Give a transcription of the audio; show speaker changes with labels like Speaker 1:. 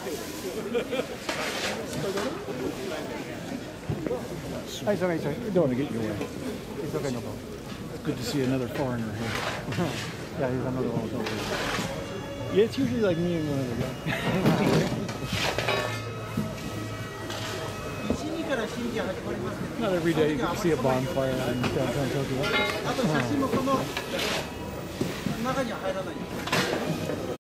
Speaker 1: It's okay. Don't want to get your way. It's okay, no problem. It's good to see another foreigner here. Yeah, he's another one. Yeah, it's usually like me and one other guy. Not every day you get to see a bonfire in downtown Tokyo.